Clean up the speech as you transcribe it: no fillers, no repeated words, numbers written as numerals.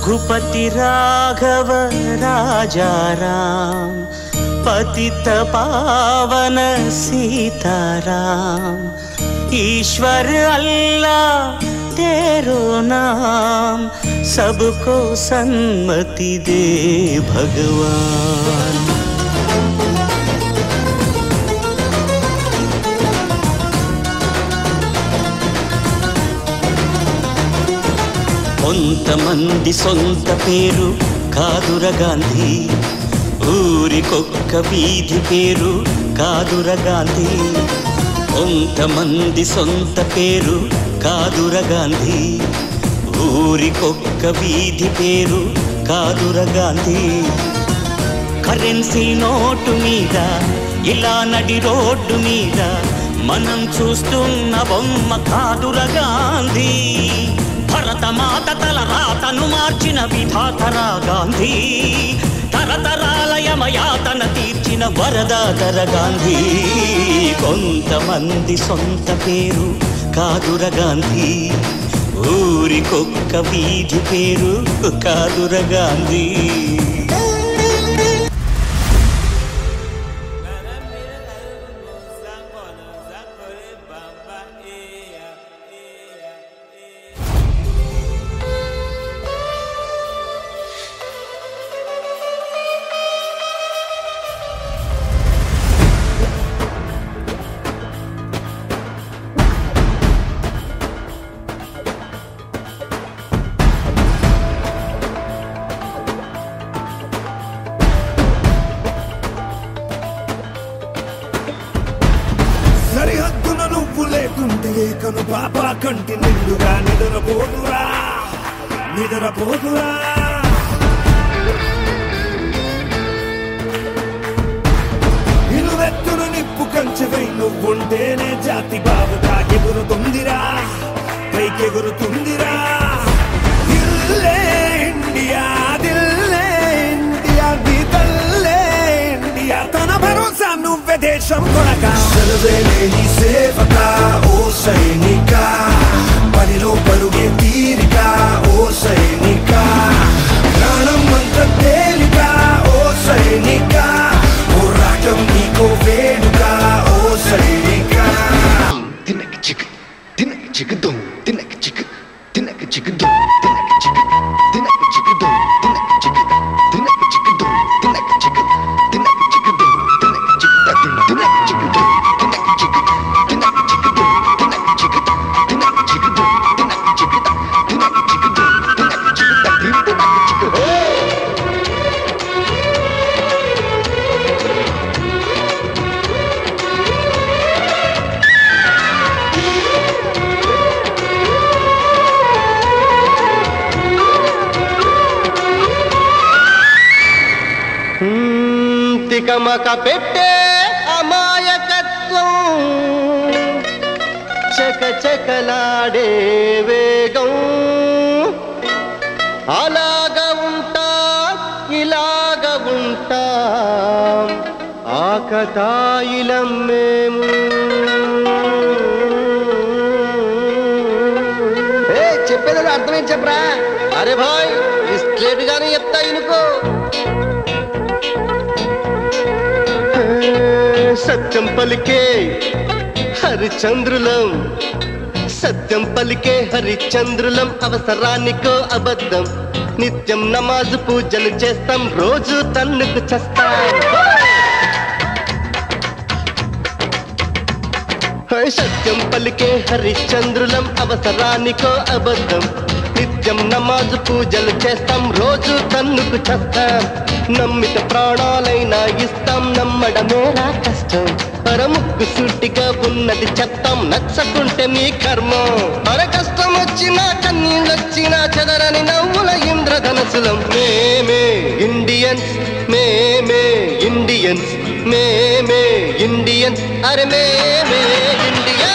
रघुपति राघव राजा राम पतित पावन सीताराम ईश्वर अल्लाह तेरो नाम सबको सन्मति दे भगवान। కొంతమంది సొంత పేరు కాదుర గాంధీ ఊరికొక్క వీధి పేరు కాదుర గాంధీ కొంతమంది సొంత పేరు కాదుర గాంధీ ఊరికొక్క వీధి పేరు కాదుర గాంధీ కరెన్సీ నోటు మీద ఇలా నడి రోడ్డు మీద మనం చూస్తున్న బొమ్మ కాదుర గాంధీ భరతమాత తల రాతను మార్చిన విధాతరా గాంధీ తరతరాల యమయాతన తీర్చిన వరదాతర గాంధీ కొంతమంది సొంత పేరు కాదుర గాంధీ ఊరికొక్క వీధి పేరు కాదుర గాంధీ। సరిహద్దున నువ్వు లేకుంటే కను పాపా కంటి నిండుగా నిద్రపోదురా నిద్రపోదురా నిలువెత్తున నిప్పు కంచెవై నువ్వుంటేనే జాతి బాబుగా ఎగురుతుందిరా పైకెగురుతుందిరా దిల్లే ఇండియా దిల్లే ఇండియా నీ తల్లే ఇండియా తన భరోసా నువ్వే దేశం కొనక సెలవేలేని సేవక ఓ సైనిక పనిలో పరుగే తీరిక ఓ సైనిక ప్రాణం అంత తేలిక ఓ సైనిక పోరాటం నీకో వేడుక ఓ సైనిక తినక చిక్ తినక చిక్ దుమ్ తినక చిక్ తినక చిక్ దుమ్ తినక చిక్ తినక చిక్ దుమ్ తినక చిక్ తినక చిక్ దుమ్ తినక చిక్ తినక చిక్ దుమ్ తినక చిక్ తినక చిక్ దుమ్ తినక చిక్ తినక చిక్ దుమ్ తినక చిక్ తినక చిక్ దుమ్ తినక చిక్ తినక చిక్ దుమ్ తినక చిక్ తినక చిక్ తికమక పెట్టే అమాయకత్వం చకచకలాడే వేగం అలాగా ఉంటా ఇలాగ ఉంటా ఆకతాయిలం మేము చెప్పేది అర్థమేం చెప్పరా అరే భాయ్ స్ట్రేట్ గానే చెప్తా ఇనుకో సత్యం పలికే హరిచంద్రులం సత్యం పలికే హరిచంద్రులం అవసరానికో అబద్ధం నిత్యం నమాజు పూజలు చేస్తాం రోజు తన్నుకు చేస్తాం సత్యం పలికే హరిచంద్రులం అవసరానికో అబద్ధం నిత్యం నమాజు పూజలు చేస్తాం రోజు తన్నుకు చేస్తాం నమ్మిత ప్రాణాలైనా ఇస్తాం నమ్మడమేరా కష్టం అరముక్కు సూటిగా ఉన్నది చెప్తాం నచ్చకుంటే మీ కర్మం అర కష్టం వచ్చినా కన్నీళ్ళొచ్చినా చెదరని నవ్వుల ఇంద్రధనసులం మేమే ఇండియన్స్ మేమే ఇండియన్స్ అరే మేమే ఇండియన్స్